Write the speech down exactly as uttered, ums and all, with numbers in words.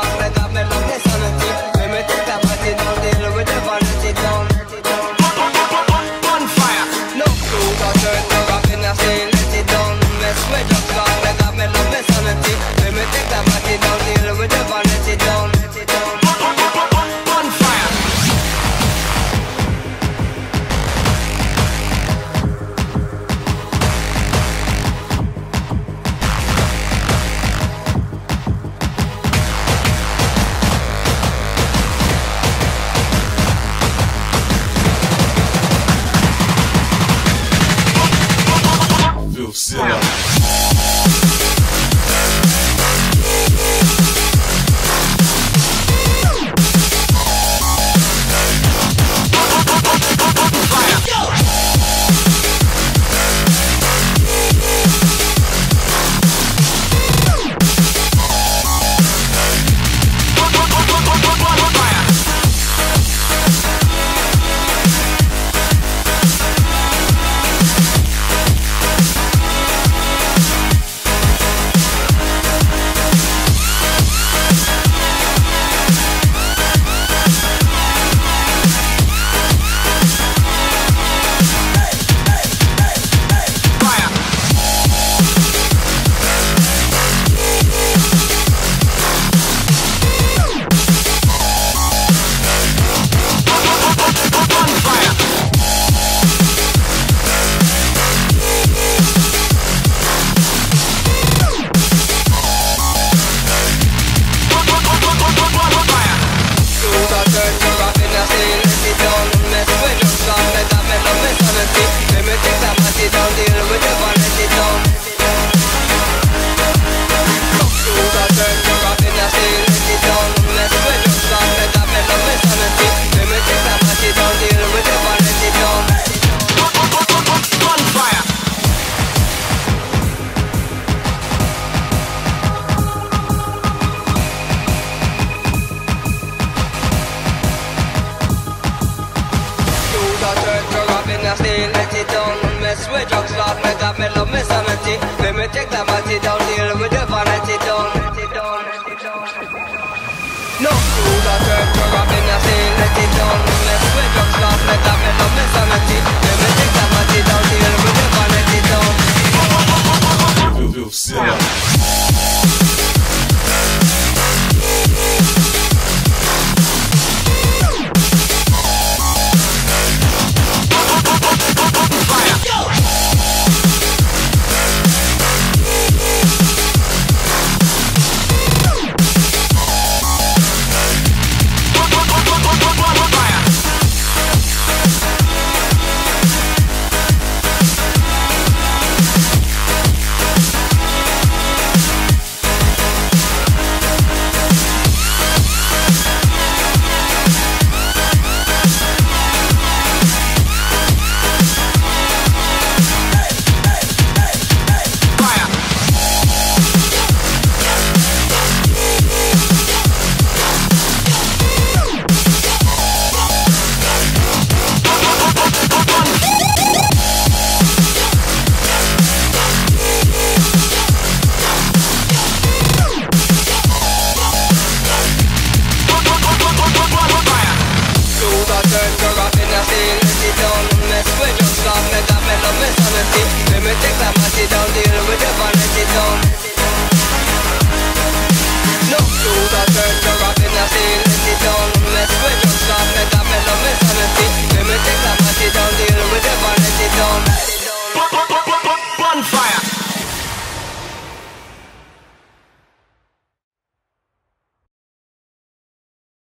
love, they got me love me sanity. Let me take that body down, deal with the vanity down. Bonfire. No clues or turn to rapping, I say let it down. Mess with drugs, love, they got me love me sanity. Let me take that body down, deal with the vanity down. Bonfire. Filthzilla. With drugs, Lord, me got me love me sanity. Let me take that body down, deal with the vanity down. No fool or turn to robbing, I say let it down. Mess with drugs, Lord, me got me love me sanity. Let me take